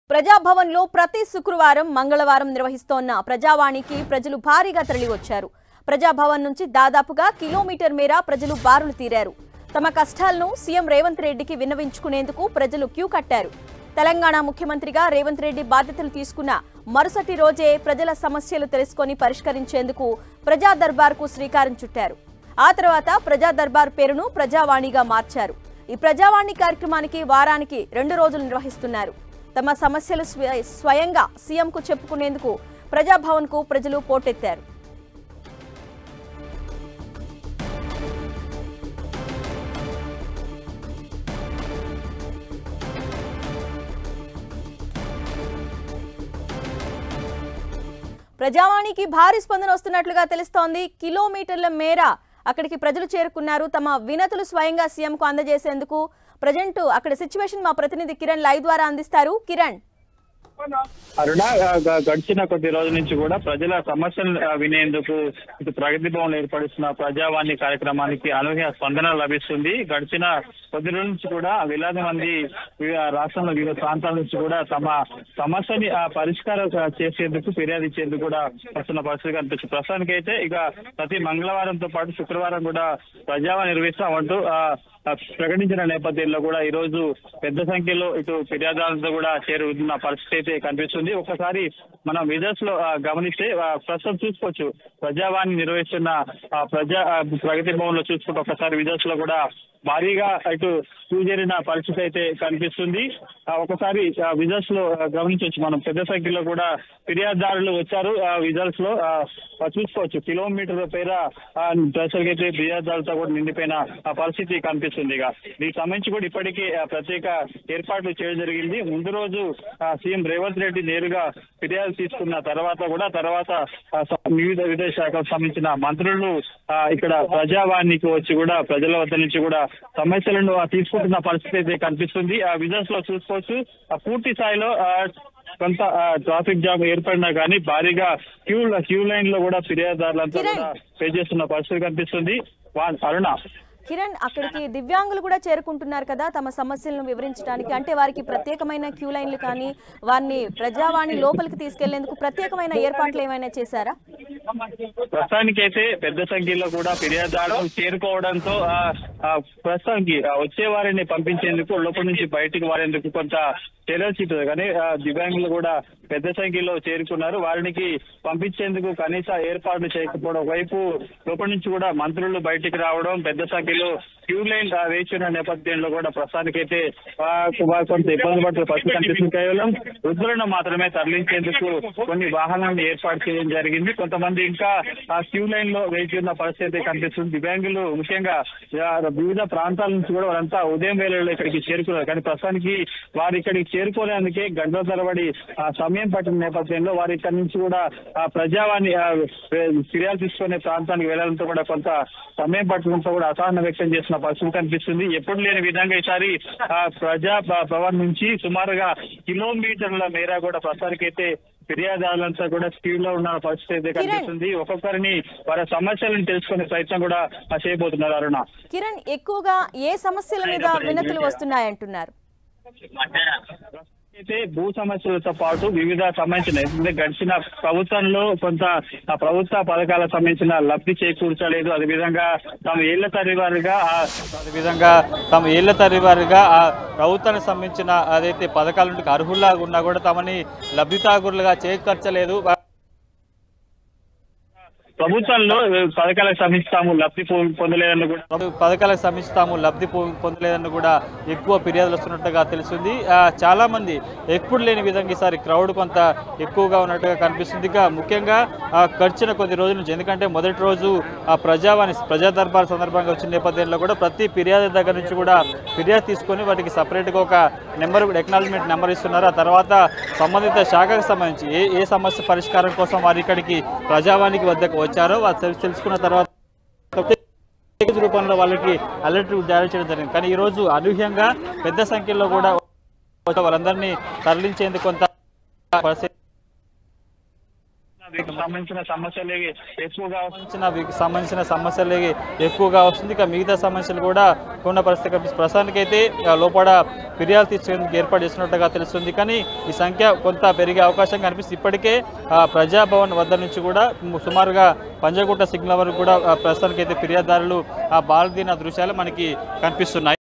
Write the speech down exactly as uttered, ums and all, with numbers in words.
ప్రజాభవన్లో ప్రతి శుక్రవారం మంగళవారం నిర్వహిస్తోన్న ప్రజావాణికి ప్రజలు భారీగా తరలివచ్చారు. ప్రజాభవన్ నుంచి దాదాపుగా కిలోమీటర్ మేర ప్రజలు బారులు తీరారు. తమ కష్టాలను సీఎం రేవంత్ రెడ్డికి విన్నవించుకునేందుకు ప్రజలు క్యూ కట్టారు. తెలంగాణ ముఖ్యమంత్రిగా రేవంత్ రెడ్డి బాధ్యతలు తీసుకున్న మరుసటి రోజే ప్రజల సమస్యలు తెలుసుకొని పరిష్కరించేందుకు ప్రజా దర్బార్కు శ్రీకారం చుట్టారు. ఆ తర్వాత ప్రజా దర్బార్ పేరును ప్రజావాణిగా మార్చారు. ఈ ప్రజావాణి కార్యక్రమానికి వారానికి రెండు రోజులు నిర్వహిస్తున్నారు. తమ సమస్యలు స్వయంగా సీఎంకు చెప్పుకునేందుకు ప్రజాభవన్కు ప్రజలు పోటెత్తారు. ప్రజావాణికి భారీ స్పందన వస్తున్నట్లుగా తెలుస్తోంది. కిలోమీటర్ల మేర అక్కడికి ప్రజలు చేరుకున్నారు. తమ వినతులు స్వయంగా సీఎంకు అందజేసేందుకు ప్రజెంట్ అక్కడ సిచ్యువేషన్ మా ప్రతినిధి కిరణ్ లైవ్ ద్వారా అందిస్తారు. కిరణ్, అరుణ, గడిచిన కొద్ది రోజుల నుంచి కూడా ప్రజల సమస్యలు వినేందుకు ఇటు ప్రగతి భవన్ ఏర్పడుతున్న ప్రజావాణి కార్యక్రమానికి అనూహ్య స్పందన లభిస్తుంది. గడిచిన కొద్ది రోజుల నుంచి కూడా వేలాది మంది రాష్ట్రంలో వివిధ ప్రాంతాల నుంచి కూడా తమ సమస్యని పరిష్కారం చేసేందుకు ఫిర్యాదు ఇచ్చేందుకు కూడా వస్తున్న పరిస్థితి కనిపిస్తుంది. ప్రస్తుతానికి అయితే ఇక ప్రతి మంగళవారంతో పాటు శుక్రవారం కూడా ప్రజావాణి నిర్వహిస్తామంటూ ప్రకటించిన నేపథ్యంలో కూడా ఈ రోజు పెద్ద సంఖ్యలో ఇటు ఫిర్యాదులతో కూడా చేరుతున్న పరిస్థితి అయితే కనిపిస్తుంది. ఒకసారి మనం విజర్స్ లో గమనిస్తే ప్రస్తుతం చూసుకోవచ్చు ప్రజావాణి నిర్వహిస్తున్న ప్రజా ప్రగతి భవన్ లో చూసుకుంటే ఒకసారి విజర్స్ లో కూడా భారీగా ఇటు చేరిన పరిస్థితి అయితే కనిపిస్తుంది. ఒకసారి విజర్స్ లో గమనించవచ్చు మనం పెద్ద సంఖ్యలో కూడా ఫిర్యాదుదారులు వచ్చారు. విజర్స్ లో చూసుకోవచ్చు కిలోమీటర్ పేర ప్రజలకైతే ఫిర్యాదుదారులతో కూడా నిండిపోయిన పరిస్థితి కనిపిస్తుంది. ఇక దీనికి సంబంధించి కూడా ఇప్పటికే ప్రత్యేక ఏర్పాట్లు చేయడం జరిగింది. ముందు రోజు సీఎం రేవంత్ రెడ్డి నేరుగా ఫిర్యాదు తీసుకున్న తర్వాత కూడా తర్వాత వివిధ వివిధ శాఖలకు సంబంధించిన మంత్రులు ఇక్కడ ప్రజావాణికి వచ్చి కూడా ప్రజల వద్ద నుంచి కూడా సమస్యలను తీసుకుంటున్న పరిస్థితి అయితే కనిపిస్తుంది. ఆ విజన్స్ లో చూసుకోవచ్చు పూర్తి స్థాయిలో కొంత ట్రాఫిక్ జామ్ ఏర్పడినా కానీ భారీగా క్యూ క్యూ లైన్ లో కూడా ఫిర్యాదుదారులంతా కూడా పే చేస్తున్న పరిస్థితి కనిపిస్తుంది. అరుణ, కిరణ్, అక్కడికి దివ్యాంగులు కూడా చేరుకుంటున్నారు కదా తమ సమస్యలను వివరించడానికి. అంటే వారికి ప్రత్యేకమైన క్యూ లైన్లు కానీ వారిని ప్రజావాణి లోపలికి తీసుకెళ్లేందుకు ప్రత్యేకమైన ఏర్పాట్లు ఏమైనా చేశారా? ప్రస్తుతానికైతే పెద్ద సంఖ్యలో కూడా ఫిర్యాదుదారులు చేరుకోవడంతో ప్రస్తుతానికి వచ్చే వారిని పంపించేందుకు లోపల నుంచి బయటికి వారేందుకు కొంత చర్యలు చూపుతుంది. కానీ దివ్యాంగులు కూడా పెద్ద సంఖ్యలో చేరుకున్నారు. వారికి పంపించేందుకు కనీస ఏర్పాట్లు చేయకపోవడం, వైపు లోపల నుంచి కూడా మంత్రులు బయటికి రావడం, పెద్ద సంఖ్యలో క్యూ లైన్ వేచి ఉన్న నేపథ్యంలో కూడా ప్రస్తుతానికైతే కొంత ఇబ్బంది పడుతున్న పరిస్థితి కనిపిస్తుంది. కేవలం వృద్ధులను మాత్రమే తరలించేందుకు కొన్ని వాహనాలను ఏర్పాటు చేయడం జరిగింది. కొంతమంది ఇంకా ఆ క్యూ లైన్ లో వేచి ఉన్న పరిస్థితి కనిపిస్తుంది. దివ్యాంగులు ముఖ్యంగా వివిధ ప్రాంతాల నుంచి కూడా వారంతా ఉదయం వేళల్లో ఇక్కడికి చేరుకున్నారు. కానీ ప్రస్తుతానికి వారు ఇక్కడికి చేరుకోవడానికి గంటల తరబడి సమయం పట్టిన నేపథ్యంలో వారి ఇక్కడ నుంచి కూడా ఆ ప్రజావాణి ఫిర్యాదు తీసుకునే ప్రాంతానికి వెళ్లడంతో కూడా కొంత సమయం పట్టడంతో కూడా అసహనం వ్యక్తం చేసిన పరిస్థితి కనిపిస్తుంది. ఎప్పుడు లేని విధంగా ఈసారి ఆ ప్రజా భవన్ నుంచి సుమారుగా కిలోమీటర్ల మేర కూడా ప్రస్తుతానికి అయితే ఫిర్యాదుదారులంతా కూడా స్పీడ్ లో ఉన్న పరిస్థితి అయితే కనిపిస్తుంది. ఒక్కొక్కరిని వారి సమస్యలను తెలుసుకునే ప్రయత్నం కూడా చేయబోతున్నారు. అరుణ, కిరణ్, ఎక్కువగా ఏ సమస్యల మీద వినతులు వస్తున్నాయంటున్నారు? అయితే భూ సమస్యలతో పాటు వివిధ సంబంధించిన గడిచిన ప్రభుత్వంలో కొంత ప్రభుత్వ పథకాలకు సంబంధించిన లబ్ధి చేకూర్చలేదు. అదేవిధంగా తమ ఏళ్ల తరవారుగా అదేవిధంగా తమ ఏళ్ల తరవారుగా ఆ ప్రభుత్వానికి సంబంధించిన అదైతే పథకాలకు అర్హుల్లాగా ఉన్నా కూడా తమని లబ్ధిదారులుగా చేకూర్చలేదు. ప్రభుత్వంలో పథకాలకు సంబంధిస్తాము లబ్ధి పొందలేదని కూడా పథకాలకు సంబంధిస్తాము లబ్ధి పొందలేదని కూడా ఎక్కువ ఫిర్యాదులు వస్తున్నట్టుగా తెలిసింది. చాలా మంది ఎప్పుడు లేని విధంగా ఈసారి క్రౌడ్ కొంత ఎక్కువగా ఉన్నట్టుగా కనిపిస్తుంది. ఇక ముఖ్యంగా గడిచిన కొద్ది రోజుల నుంచి, ఎందుకంటే మొదటి రోజు ఆ ప్రజావాణి ప్రజా దర్బార్ సందర్భంగా వచ్చిన నేపథ్యంలో కూడా ప్రతి ఫిర్యాదు దగ్గర నుంచి కూడా ఫిర్యాదు తీసుకొని వాటికి సపరేట్గా ఒక నెంబర్ కూడా ఎక్నాలజ్మెంట్ నెంబర్ ఇస్తున్నారు. ఆ తర్వాత సంబంధిత శాఖకు సంబంధించి ఏ ఏ సమస్య పరిష్కారం కోసం వారి ఇక్కడికి ప్రజావాణికి వద్దకు వచ్చారో వాళ్ళు తెలుసుకున్న తర్వాత రూపంలో వాళ్ళకి అలర్ట్ జారీ చేయడం జరిగింది. కానీ ఈ రోజు అనూహ్యంగా పెద్ద సంఖ్యలో కూడా వాళ్ళందరినీ తరలించేందుకు కొంత వీటికి సంబంధించిన సమస్యలు ఎక్కువగా సంబంధించిన వీటికి సంబంధించిన సమస్యలు ఎక్కువగా వస్తుంది. ఇక మిగతా సమస్యలు కూడా ఉన్న పరిస్థితి కనిపిస్తుంది. ప్రస్తుతానికైతే లోపల ఫిర్యాదు తీసుకునేందుకు ఏర్పాటు చేస్తున్నట్టుగా తెలుస్తుంది. కానీ ఈ సంఖ్య కొంత పెరిగే అవకాశం కనిపిస్తుంది. ఇప్పటికే ప్రజాభవన్ వద్ద నుంచి కూడా సుమారుగా పంజగుట్ట సిగ్నల్ వరకు కూడా ప్రస్తుతానికైతే ఫిర్యాదుదారులు బాల్దీన దృశ్యాలు మనకి కనిపిస్తున్నాయి.